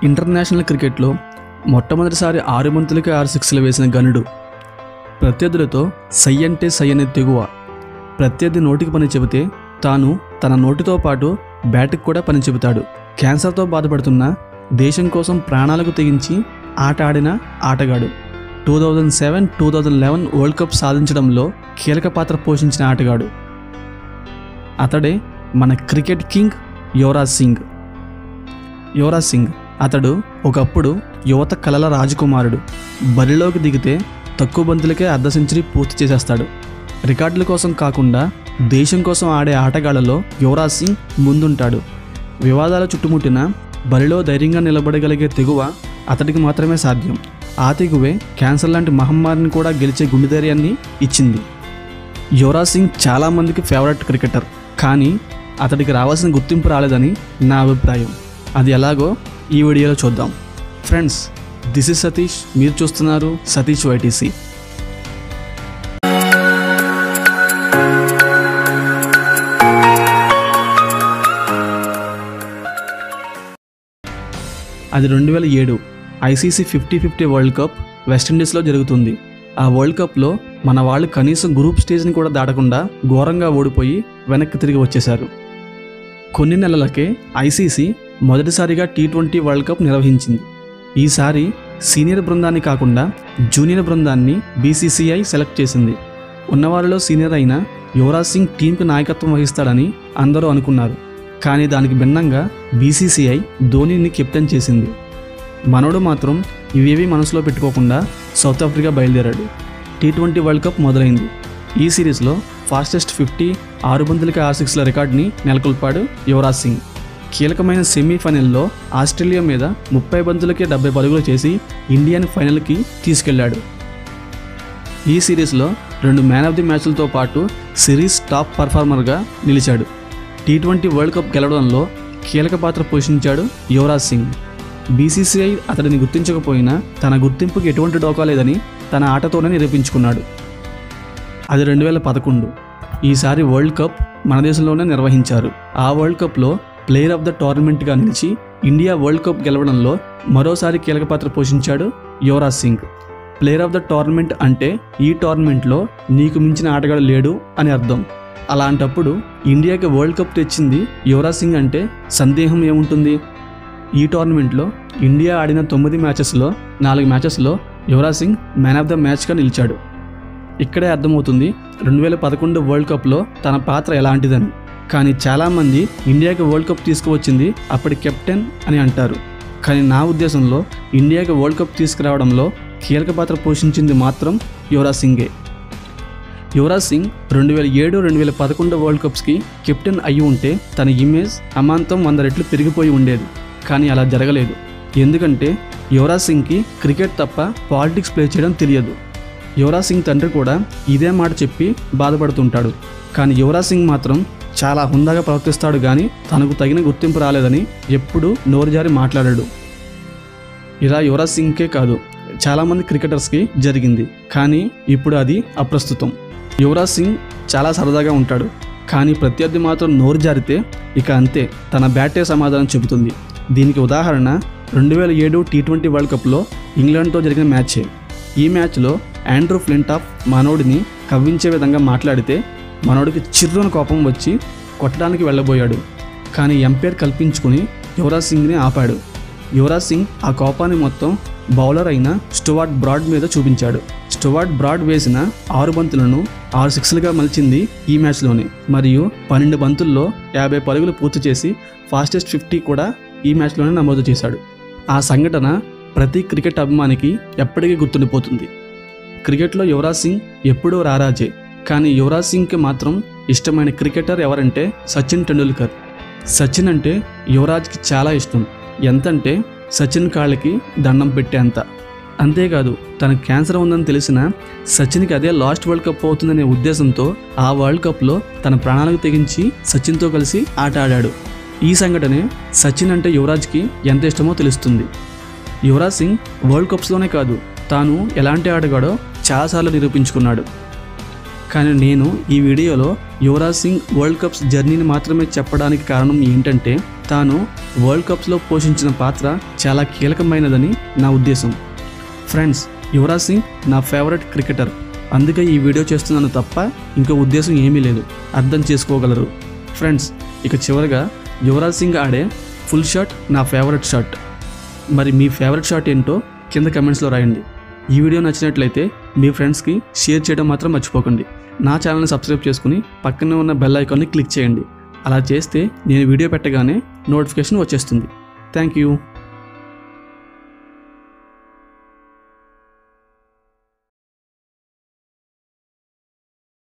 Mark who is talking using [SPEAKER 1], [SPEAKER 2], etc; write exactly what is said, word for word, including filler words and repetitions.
[SPEAKER 1] International క్రికెట్లో మొట్టమొదటిసారి ఆరు బంతులకి ఆరు సిక్స్లు వేసిన గనుడు. ప్రత్యర్థులతో సై అంటే సై అనే తెగువ. ప్రత్యర్థి నోటికి పని చెబితే తాను తన నోటితో పాటు బ్యాట్కి కూడా పని చెబుతాడు. క్యాన్సర్తో బాధపడుతున్న దేశం కోసం ప్రాణాలకు తెగించి ఆట ఆడిన ఆటగాడు. Two thousand seven two thousand eleven world cup సాధించడంలో కీలక పాత్ర పోషించిన ఆటగాడు. అతడే మన క్రికెట్ కింగ్ యువరాజ్ సింగ్. యువరాజ్ సింగ్ అతడు ఒకప్పుడు యువత కలల రాజకుమారుడు. బరిలోకి దిగితే తక్కువ బంతులకే అర్ధ సెంచరీ పూర్తి చేసేస్తాడు. రికార్డుల కోసం కాకుండా దేశం కోసం ఆడే ఆటగాళ్లలో యువరాజ్ సింగ్ ముందుంటాడు. వివాదాల చుట్టుముట్టిన బరిలో ధైర్యంగా నిలబడగలిగే తెగువ అతడికి మాత్రమే సాధ్యం. ఆ తెగువే క్యాన్సర్ లాంటి మహమ్మారిని కూడా గెలిచే గుండె ధైర్యాన్ని ఇచ్చింది. యువరాజ్ సింగ్ చాలామందికి ఫేవరెట్ క్రికెటర్, కానీ అతడికి రావాల్సిన గుర్తింపు రాలేదని నా అభిప్రాయం. అది ఎలాగో ఈ వీడియోలో చూద్దాం. ఫ్రెండ్స్, దిస్ ఇస్ సతీష్, మీరు చూస్తున్నారు సతీష్ వైటీసీ. అది రెండు వేల ఏడు ICC fifty fifty world cup వెస్టిండీస్లో జరుగుతుంది. ఆ వరల్డ్ కప్లో మన వాళ్ళు కనీసం గ్రూప్ స్టేజ్ని కూడా దాటకుండా ఘోరంగా ఓడిపోయి వెనక్కి తిరిగి వచ్చేశారు. కొన్ని నెలలకే ఐసీసీ మొదటిసారిగా టీ ట్వంటీ వరల్డ్ కప్ నిర్వహించింది. ఈసారి సీనియర్ బృందాన్ని కాకుండా జూనియర్ బృందాన్ని బీసీసీఐ సెలెక్ట్ చేసింది. ఉన్నవారిలో సీనియర్ అయిన యువరాజ్ సింగ్ టీంకి నాయకత్వం వహిస్తాడని అందరూ అనుకున్నారు. కానీ దానికి భిన్నంగా బీసీసీఐ ధోనీని కెప్టెన్ చేసింది. మనోడు మాత్రం ఇవేవీ మనసులో పెట్టుకోకుండా సౌత్ ఆఫ్రికా బయలుదేరాడు. టీ ట్వంటీ వరల్డ్ కప్ మొదలైంది. ఈ సిరీస్లో ఫాస్టెస్ట్ ఫిఫ్టీ ఆరు బంతులకి ఆరు సిక్స్ల రికార్డుని నెలకొల్పాడు యువరాజ్ సింగ్. కీలకమైన సెమీఫైనల్లో ఆస్ట్రేలియా మీద ముప్పై బంతులకే డెబ్బై పరుగులు చేసి ఇండియాని ఫైనల్కి తీసుకెళ్లాడు. ఈ సిరీస్లో రెండు మ్యాన్ ఆఫ్ ది మ్యాచ్లతో పాటు సిరీస్ టాప్ పర్ఫార్మర్గా నిలిచాడు. టీ ట్వంటీ వరల్డ్ కప్ గెలవడంలో కీలక పాత్ర పోషించాడు యువరాజ్ సింగ్. బీసీసీఐ అతడిని గుర్తించకపోయినా తన గుర్తింపుకి ఎటువంటి డోకా లేదని తన ఆటతోనే నిరూపించుకున్నాడు. అది రెండు వేల పదకొండు. ఈసారి వరల్డ్ కప్ మన దేశంలోనే నిర్వహించారు. ఆ వరల్డ్ కప్లో ప్లేయర్ ఆఫ్ ద టోర్నమెంట్గా నిలిచి ఇండియా వరల్డ్ కప్ గెలవడంలో మరోసారి కీలక పాత్ర పోషించాడు Yuvraj Singh. Player of the tournament అంటే ఈ టోర్నమెంట్లో నీకు మించిన ఆటగాడు లేడు అని అర్థం. అలాంటప్పుడు ఇండియాకి వరల్డ్ కప్ తెచ్చింది యువరాజ్ సింగ్ అంటే సందేహం ఏముంటుంది? ఈ టోర్నమెంట్లో ఇండియా ఆడిన తొమ్మిది మ్యాచెస్లో నాలుగు మ్యాచెస్లో Yuvraj Singh man of the మ్యాచ్గా నిలిచాడు. ఇక్కడే అర్థమవుతుంది రెండు వేల పదకొండు వరల్డ్ కప్లో తన పాత్ర ఎలాంటిదని. కానీ చాలామంది ఇండియాకి వరల్డ్ కప్ తీసుకువచ్చింది అప్పటి కెప్టెన్ అని అంటారు. కానీ నా ఉద్దేశంలో ఇండియాకి వరల్డ్ కప్ తీసుకురావడంలో కీలక పాత్ర పోషించింది మాత్రం యువరాజ్ సింగే. యువరాజ్ సింగ్ రెండు వేల ఏడు రెండు వేల పదకొండు వరల్డ్ కప్స్కి కెప్టెన్ అయ్యి ఉంటే తన ఇమేజ్ అమాంతం వంద రెట్లు పెరిగిపోయి ఉండేది. కానీ అలా జరగలేదు. ఎందుకంటే యువరాజ్ సింగ్కి క్రికెట్ తప్ప పాలిటిక్స్ ప్లే చేయడం తెలియదు. యువరాజ్ సింగ్ తండ్రి కూడా ఇదే మాట చెప్పి బాధపడుతుంటాడు. కానీ యువరాజ్ సింగ్ మాత్రం చాలా హుందాగా ప్రవర్తిస్తాడు, కానీ తనకు తగిన గుర్తింపు రాలేదని ఎప్పుడూ నోరుజారి మాట్లాడాడు. ఇలా యువరాజ్ సింగ్కే కాదు, చాలామంది క్రికెటర్స్కి జరిగింది. కానీ ఇప్పుడు అది అప్రస్తుతం. యువరాజ్ సింగ్ చాలా సరదాగా ఉంటాడు, కానీ ప్రత్యర్థి మాత్రం నోరు జారితే ఇక అంతే, తన బ్యాటే సమాధానం చెబుతుంది. దీనికి ఉదాహరణ రెండు వేల ఏడు టీ ట్వంటీ వరల్డ్ కప్లో ఇంగ్లాండ్తో జరిగిన మ్యాచే. ఈ మ్యాచ్లో ఆండ్రూ ఫ్లింటాఫ్ మనోడిని కవ్వించే విధంగా మాట్లాడితే మనోడికి చిర్రున కోపం వచ్చి కొట్టడానికి వెళ్ళబోయాడు. కానీ ఎంపైర్ కల్పించుకుని యువరాజ్ సింగ్ని ఆపాడు. యువరాజ్ సింగ్ ఆ కోపాన్ని మొత్తం బౌలర్ అయిన స్టువార్ట్ బ్రాడ్ మీద చూపించాడు. స్టువార్ట్ బ్రాడ్ వేసిన ఆరు బంతులను ఆరు సిక్స్లుగా మలిచింది ఈ మ్యాచ్లోనే. మరియు పన్నెండు బంతుల్లో యాభై పరుగులు పూర్తి చేసి ఫాస్టెస్ట్ ఫిఫ్టీ కూడా ఈ మ్యాచ్లోనే నమోదు చేశాడు. ఆ సంఘటన ప్రతి క్రికెట్ అభిమానికి ఎప్పటికీ గుర్తుండిపోతుంది. క్రికెట్లో యువరాజ్ సింగ్ ఎప్పుడూ రారాజే, కానీ యువరాజ్ సింగ్కి మాత్రం ఇష్టమైన క్రికెటర్ ఎవరంటే సచిన్ టెండూల్కర్. సచిన్ అంటే యువరాజ్కి చాలా ఇష్టం. ఎంతంటే సచిన్ కాళ్ళకి దండం పెట్టేంత. అంతేకాదు, తనకు క్యాన్సర్ ఉందని తెలిసిన సచిన్కి అదే లాస్ట్ వరల్డ్ కప్ అవుతుందనే ఉద్దేశంతో ఆ వరల్డ్ కప్లో తన ప్రాణాలకు తెగించి సచిన్తో కలిసి ఆట ఆడాడు. ఈ సంఘటనే సచిన్ అంటే యువరాజ్కి ఎంత ఇష్టమో తెలుస్తుంది. యువరాజ్ సింగ్ వరల్డ్ కప్స్లోనే కాదు, తాను ఎలాంటి ఆటగాడో చాలాసార్లు నిరూపించుకున్నాడు. కానీ నేను ఈ వీడియోలో యువరాజ్ సింగ్ వరల్డ్ కప్స్ జర్నీని మాత్రమే చెప్పడానికి కారణం ఏంటంటే తాను వరల్డ్ కప్స్లో పోషించిన పాత్ర చాలా కీలకమైనదని నా ఉద్దేశం. ఫ్రెండ్స్, యువరాజ్ సింగ్ నా ఫేవరెట్ క్రికెటర్, అందుకే ఈ వీడియో చేస్తున్నాను తప్ప ఇంకో ఉద్దేశం ఏమీ లేదు, అర్థం చేసుకోగలరు. ఫ్రెండ్స్, ఇక చివరిగా యువరాజ్ సింగ్ ఆడే ఫుల్ షాట్ నా ఫేవరెట్ షాట్. మరి మీ ఫేవరెట్ షాట్ ఏంటో కింద కమెంట్స్లో రాయండి. ఈ వీడియో నచ్చినట్లయితే మీ ఫ్రెండ్స్కి షేర్ చేయడం మాత్రం మర్చిపోకండి. నా ఛానల్ని సబ్స్క్రైబ్ చేసుకుని పక్కనే ఉన్న బెల్ ఐకాన్ని క్లిక్ చేయండి. అలా చేస్తే నేను వీడియో పెట్టగానే నోటిఫికేషన్ వచ్చేస్తుంది. Thank you.